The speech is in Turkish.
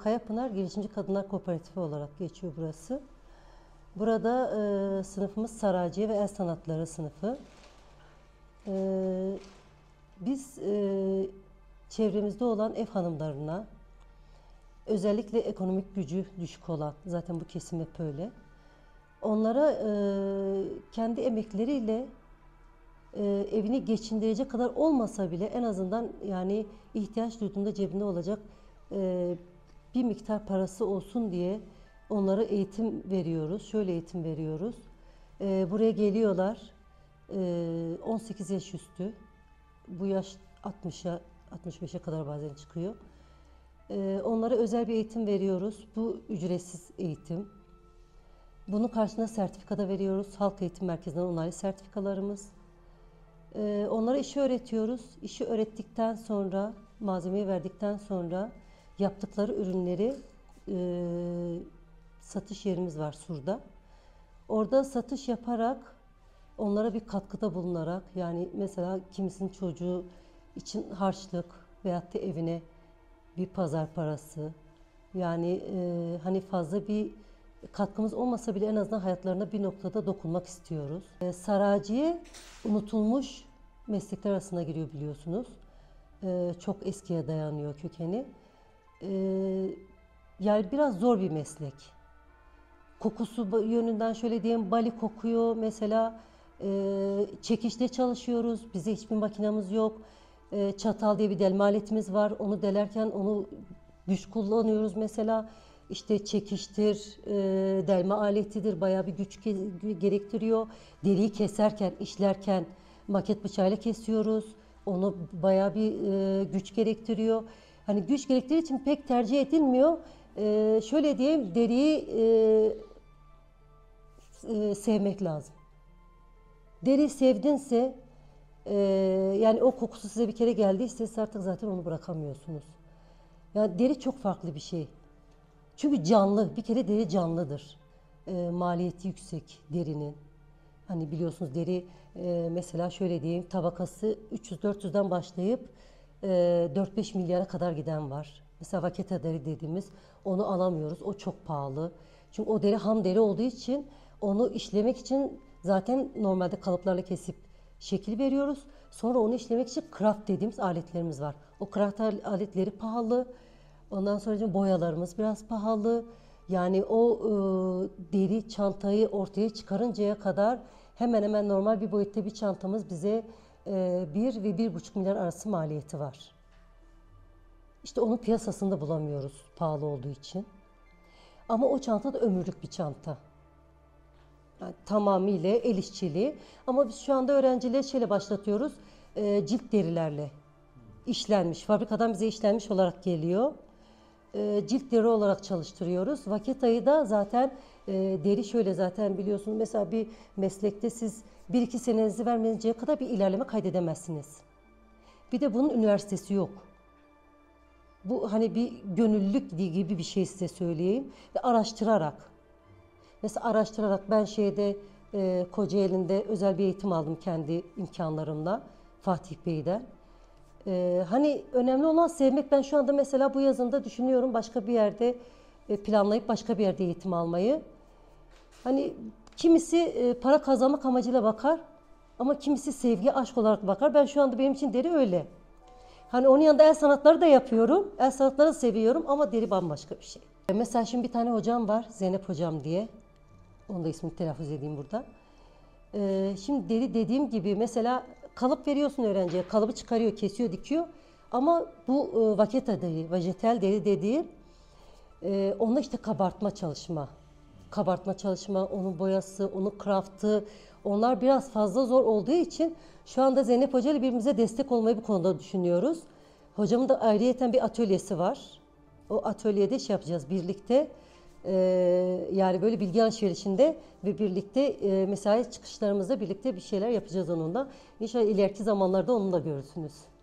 Kayapınar Girişimci Kadınlar Kooperatifi olarak geçiyor burası. Burada sınıfımız Saraciye ve El Sanatları sınıfı. Biz çevremizde olan ev hanımlarına, özellikle ekonomik gücü düşük olan, zaten bu kesim hep öyle, onlara kendi emekleriyle evini geçindirecek kadar olmasa bile en azından yani ihtiyaç duyduğunda cebinde olacak bir miktar parası olsun diye onlara eğitim veriyoruz. Şöyle eğitim veriyoruz. Buraya geliyorlar 18 yaş üstü. Bu yaş 60'a 65'e kadar bazen çıkıyor. Onlara özel bir eğitim veriyoruz. Bu ücretsiz eğitim. Bunun karşılığında sertifika da veriyoruz. Halk Eğitim Merkezi'nden onaylı sertifikalarımız. Onlara işi öğretiyoruz. İşi öğrettikten sonra, malzemeyi verdikten sonra yaptıkları ürünleri satış yerimiz var Sur'da. Orada satış yaparak, onlara bir katkıda bulunarak, yani mesela kimisinin çocuğu için harçlık veyahut da evine bir pazar parası, yani hani fazla bir katkımız olmasa bile en azından hayatlarına bir noktada dokunmak istiyoruz. Saraciye unutulmuş meslekler arasına giriyor biliyorsunuz. Çok eskiye dayanıyor kökeni. Yani biraz zor bir meslek. Kokusu yönünden şöyle diyeyim, bali kokuyor. Mesela çekişte çalışıyoruz. Bize hiçbir makinamız yok. Çatal diye bir delme aletimiz var. Onu delerken onu güç kullanıyoruz mesela. İşte çekiştir, delme aletidir. Bayağı bir güç gerektiriyor. Deriyi keserken, işlerken maket bıçağıyla kesiyoruz. Onu bayağı bir güç gerektiriyor. Hani güç gerektiği için pek tercih edilmiyor. Şöyle diyeyim, deriyi sevmek lazım. Deri sevdinse, yani o kokusu size bir kere geldiyse siz artık zaten onu bırakamıyorsunuz. Yani deri çok farklı bir şey. Çünkü canlı, bir kere deri canlıdır. Maliyeti yüksek derinin. Hani biliyorsunuz deri mesela şöyle diyeyim, tabakası 300-400'den başlayıp 4-5 milyara kadar giden var. Mesela vaketa deri dediğimiz, onu alamıyoruz. O çok pahalı. Çünkü o deri ham deri olduğu için onu işlemek için zaten normalde kalıplarla kesip şekil veriyoruz. Sonra onu işlemek için kraft dediğimiz aletlerimiz var. O kraft aletleri pahalı. Ondan sonra boyalarımız biraz pahalı. Yani o deri çantayı ortaya çıkarıncaya kadar hemen hemen normal bir boyutta bir çantamız bize 1 ve 1,5 milyar arası maliyeti var. İşte onun piyasasında bulamıyoruz pahalı olduğu için. Ama o çanta da ömürlük bir çanta. Yani tamamıyla el işçiliği. Ama biz şu anda öğrencileri şeyle başlatıyoruz. Cilt derilerle. İşlenmiş. Fabrikadan bize işlenmiş olarak geliyor. Cilt deri olarak çalıştırıyoruz. Vaketayı da zaten deri şöyle zaten biliyorsunuz. Mesela bir meslekte siz 1-2 senenizi vermeninceye kadar bir ilerleme kaydedemezsiniz. Bir de bunun üniversitesi yok. Bu hani bir gönüllülük gibi bir şey size söyleyeyim. Ve araştırarak. Mesela araştırarak ben Kocaeli'nde özel bir eğitim aldım kendi imkanlarımla Fatih Bey'den. Hani önemli olan sevmek. Ben şu anda mesela bu yazında düşünüyorum başka bir yerde planlayıp başka bir yerde eğitim almayı. Hani kimisi para kazanmak amacıyla bakar ama kimisi sevgi, aşk olarak bakar. Ben şu anda benim için deri öyle. Hani onun yanında el sanatları da yapıyorum. El sanatları da seviyorum ama deri bambaşka bir şey. Mesela şimdi bir tane hocam var, Zeynep hocam diye. Onu da ismini telaffuz edeyim burada. Şimdi deri dediğim gibi mesela kalıp veriyorsun öğrenciye. Kalıbı çıkarıyor, kesiyor, dikiyor. Ama bu vaketa deri, vejetel deri dediği onda işte kabartma çalışma. Kabartma çalışma, onun boyası, onun craft'ı. Onlar biraz fazla zor olduğu için şu anda Zeynep Hoca ile birbirimize destek olmayı bu konuda düşünüyoruz. Hocamın da ayrıyeten bir atölyesi var. O atölyede şey yapacağız birlikte. Yani böyle bilgi alışverişinde ve birlikte mesai çıkışlarımızda birlikte bir şeyler yapacağız onunla. İnşallah ileriki zamanlarda onu da görürsünüz.